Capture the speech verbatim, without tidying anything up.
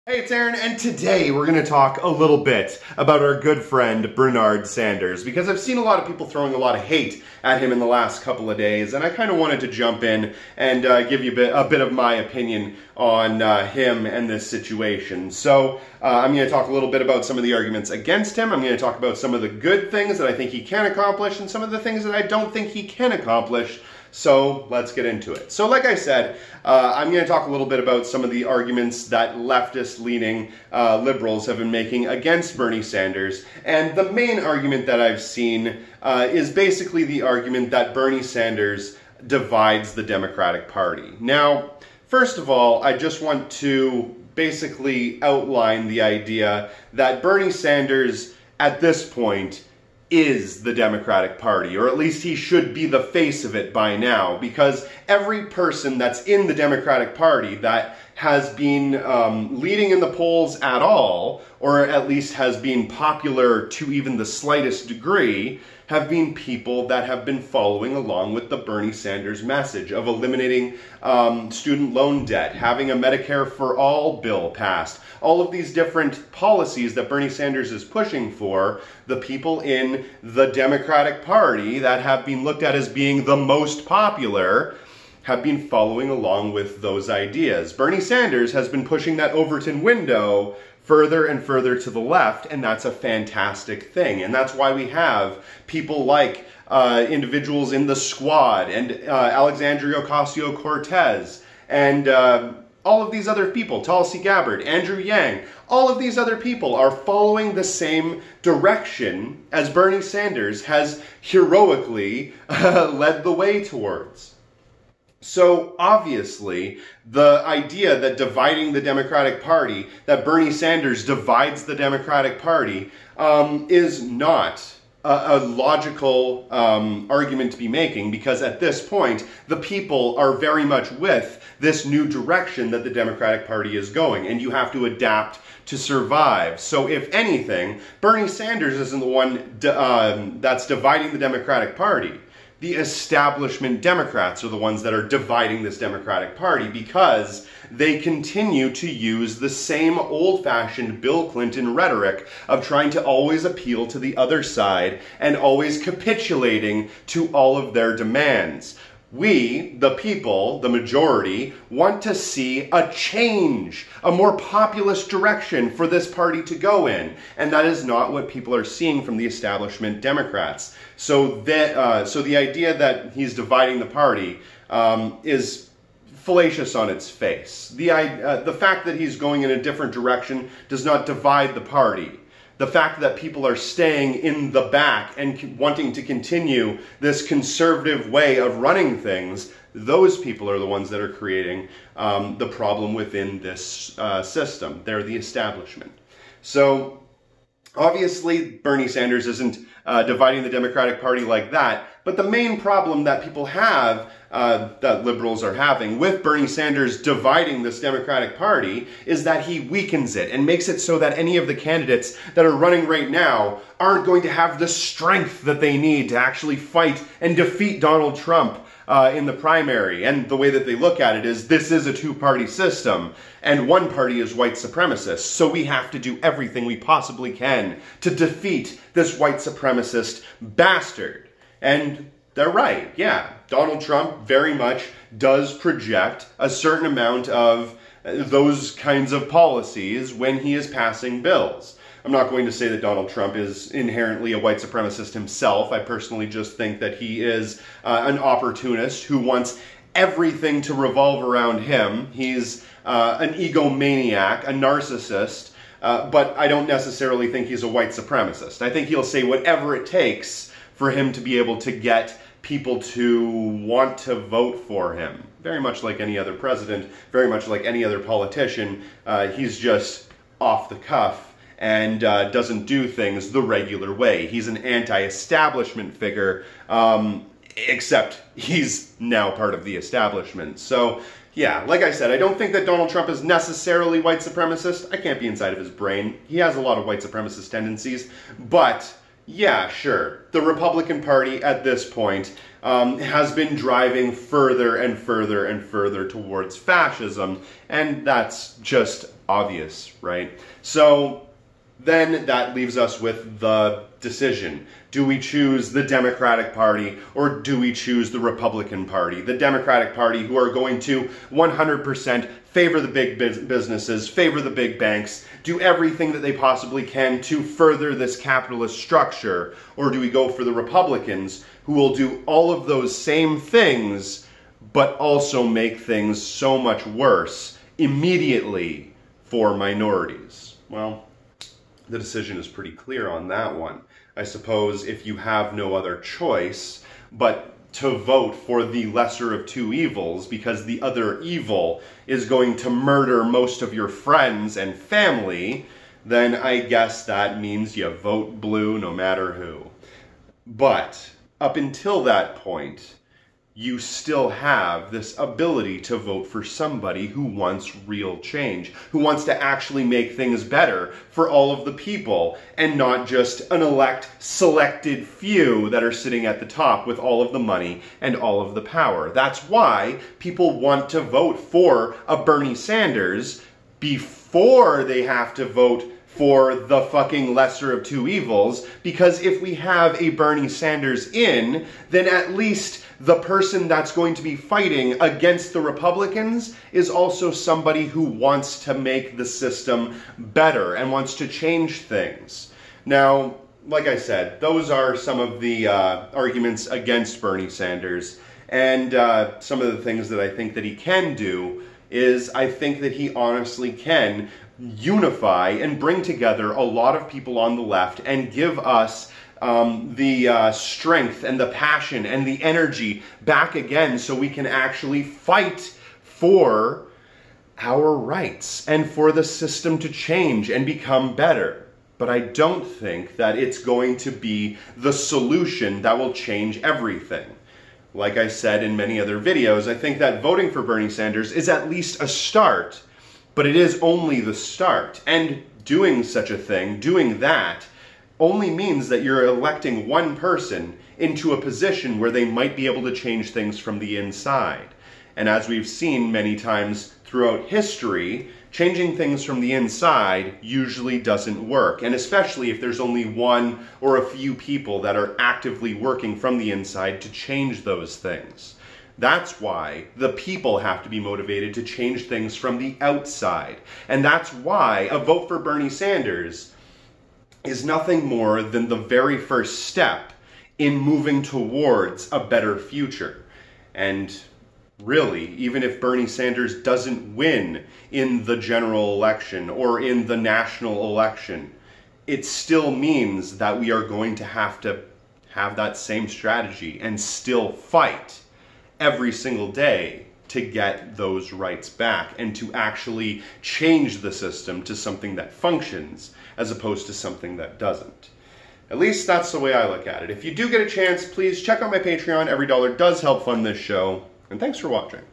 Hey, it's Aaron, and today we're going to talk a little bit about our good friend Bernard Sanders, because I've seen a lot of people throwing a lot of hate at him in the last couple of days, and I kind of wanted to jump in and uh, give you a bit, a bit of my opinion on uh, him and this situation. So uh, I'm going to talk a little bit about some of the arguments against him. I'm going to talk about some of the good things that I think he can accomplish and some of the things that I don't think he can accomplish. So let's get into it. So like I said, uh, I'm going to talk a little bit about some of the arguments that leftist-leaning uh, liberals have been making against Bernie Sanders. And the main argument that I've seen uh, is basically the argument that Bernie Sanders divides the Democratic Party. Now, first of all, I just want to basically outline the idea that Bernie Sanders, at this point, is the Democratic Party, or at least he should be the face of it by now, because every person that's in the Democratic Party that has been um, leading in the polls at all, or at least has been popular to even the slightest degree, have been people that have been following along with the Bernie Sanders message of eliminating um, student loan debt, having a Medicare for All bill passed, all of these different policies that Bernie Sanders is pushing for. The people in the Democratic Party that have been looked at as being the most popular have been following along with those ideas. Bernie Sanders has been pushing that Overton window further and further to the left, and that's a fantastic thing. And that's why we have people like uh, individuals in the Squad and uh, Alexandria Ocasio-Cortez and uh, all of these other people, Tulsi Gabbard, Andrew Yang, all of these other people are following the same direction as Bernie Sanders has heroically uh, led the way towards. So obviously, the idea that dividing the Democratic Party, that Bernie Sanders divides the Democratic Party, um, is not a, a logical um, argument to be making, because at this point, the people are very much with this new direction that the Democratic Party is going, and you have to adapt to survive. So if anything, Bernie Sanders isn't the one di- um, that's dividing the Democratic Party. The establishment Democrats are the ones that are dividing this Democratic Party, because they continue to use the same old-fashioned Bill Clinton rhetoric of trying to always appeal to the other side and always capitulating to all of their demands. We, the people, the majority, want to see a change, a more populist direction for this party to go in. And that is not what people are seeing from the establishment Democrats. So that, uh, so the idea that he's dividing the party um, is fallacious on its face. The, uh, the fact that he's going in a different direction does not divide the party. The fact that people are staying in the back and wanting to continue this conservative way of running things, those people are the ones that are creating um, the problem within this uh, system. They're the establishment. So obviously Bernie Sanders isn't uh, dividing the Democratic Party like that, but the main problem that people have, uh, that liberals are having with Bernie Sanders dividing this Democratic Party, is that he weakens it and makes it so that any of the candidates that are running right now aren't going to have the strength that they need to actually fight and defeat Donald Trump uh, in the primary. And the way that they look at it is, this is a two-party system, and one party is white supremacist, so we have to do everything we possibly can to defeat this white supremacist bastard. And they're right, yeah. Donald Trump very much does project a certain amount of those kinds of policies when he is passing bills. I'm not going to say that Donald Trump is inherently a white supremacist himself. I personally just think that he is uh, an opportunist who wants everything to revolve around him. He's uh, an egomaniac, a narcissist, uh, but I don't necessarily think he's a white supremacist. I think he'll say whatever it takes for him to be able to get people to want to vote for him. Very much like any other president, very much like any other politician, uh, he's just off the cuff and uh, doesn't do things the regular way. He's an anti-establishment figure, um, except he's now part of the establishment. So, yeah, like I said, I don't think that Donald Trump is necessarily white supremacist. I can't be inside of his brain. He has a lot of white supremacist tendencies, but Yeah, sure. The Republican Party at this point um, has been driving further and further and further towards fascism, and that's just obvious, right? So then that leaves us with the decision. Do we choose the Democratic Party or do we choose the Republican Party? The Democratic Party, who are going to one hundred percent favor the big businesses, favor the big banks, do everything that they possibly can to further this capitalist structure? Or do we go for the Republicans, who will do all of those same things, but also make things so much worse immediately for minorities? Well, the decision is pretty clear on that one. I suppose if you have no other choice but to vote for the lesser of two evils, because the other evil is going to murder most of your friends and family, then I guess that means you vote blue no matter who. But up until that point, you still have this ability to vote for somebody who wants real change, who wants to actually make things better for all of the people, and not just an elect, selected few that are sitting at the top with all of the money and all of the power. That's why people want to vote for a Bernie Sanders before they have to vote for the fucking lesser of two evils, because if we have a Bernie Sanders in, then at least the person that's going to be fighting against the Republicans is also somebody who wants to make the system better and wants to change things. Now, like I said, those are some of the uh, arguments against Bernie Sanders, and uh, some of the things that I think that he can do is I think that he honestly can unify and bring together a lot of people on the left and give us um, the uh, strength and the passion and the energy back again, so we can actually fight for our rights and for the system to change and become better. But I don't think that it's going to be the solution that will change everything. Like I said in many other videos, I think that voting for Bernie Sanders is at least a start, but it is only the start. And doing such a thing, doing that, only means that you're electing one person into a position where they might be able to change things from the inside. And as we've seen many times throughout history, changing things from the inside usually doesn't work. And especially if there's only one or a few people that are actively working from the inside to change those things. That's why the people have to be motivated to change things from the outside. And that's why a vote for Bernie Sanders is nothing more than the very first step in moving towards a better future. And really, even if Bernie Sanders doesn't win in the general election or in the national election, it still means that we are going to have to have that same strategy and still fight every single day to get those rights back and to actually change the system to something that functions as opposed to something that doesn't. At least that's the way I look at it. If you do get a chance, please check out my Patreon. Every dollar does help fund this show. And thanks for watching.